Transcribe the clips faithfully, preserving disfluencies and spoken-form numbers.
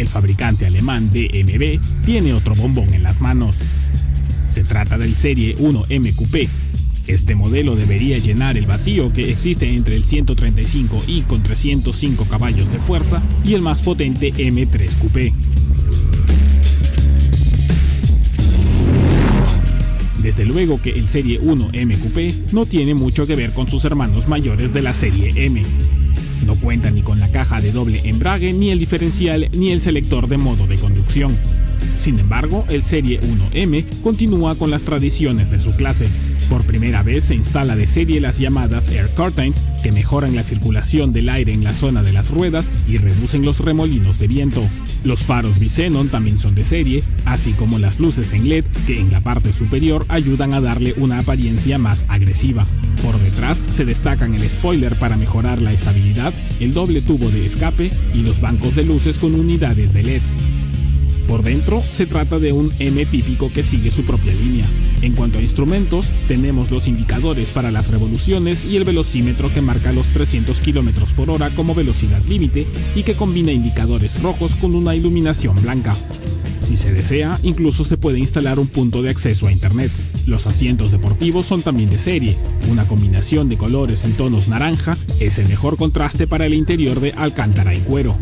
el fabricante alemán B M W tiene otro bombón en las manos. Se trata del Serie uno M Coupé. Este modelo debería llenar el vacío que existe entre el ciento treinta y cinco i con trescientos cinco caballos de fuerza y el más potente M tres Coupé. Desde luego que el Serie uno M Coupé no tiene mucho que ver con sus hermanos mayores de la Serie M. No cuenta ni con la caja de doble embrague, ni el diferencial, ni el selector de modo de conducción. Sin embargo, el Serie uno M continúa con las tradiciones de su clase. Por primera vez se instala de serie las llamadas Air Curtains, que mejoran la circulación del aire en la zona de las ruedas y reducen los remolinos de viento. Los faros Bisenon también son de serie, así como las luces en L E D, que en la parte superior ayudan a darle una apariencia más agresiva. Por detrás se destacan el spoiler para mejorar la estabilidad, el doble tubo de escape y los bancos de luces con unidades de L E D. Por dentro se trata de un M típico que sigue su propia línea. En cuanto a instrumentos, tenemos los indicadores para las revoluciones y el velocímetro que marca los trescientos kilómetros por hora como velocidad límite y que combina indicadores rojos con una iluminación blanca. Si se desea, incluso se puede instalar un punto de acceso a internet. Los asientos deportivos son también de serie. Una combinación de colores en tonos naranja es el mejor contraste para el interior de alcántara y cuero.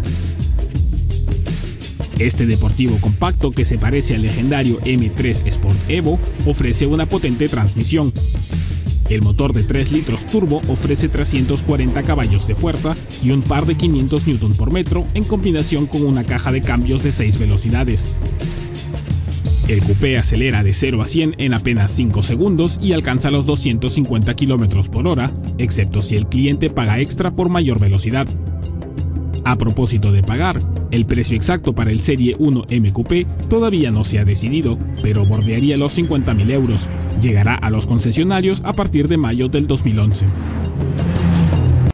Este deportivo compacto, que se parece al legendario M tres Sport Evo, ofrece una potente transmisión. El motor de tres litros turbo ofrece trescientos cuarenta caballos de fuerza y un par de quinientos newton por metro en combinación con una caja de cambios de seis velocidades. El coupé acelera de cero a cien en apenas cinco segundos y alcanza los doscientos cincuenta kilómetros por hora, excepto si el cliente paga extra por mayor velocidad. A propósito de pagar, el precio exacto para el Serie uno M Coupé todavía no se ha decidido, pero bordearía los cincuenta mil euros. Llegará a los concesionarios a partir de mayo del dos mil once.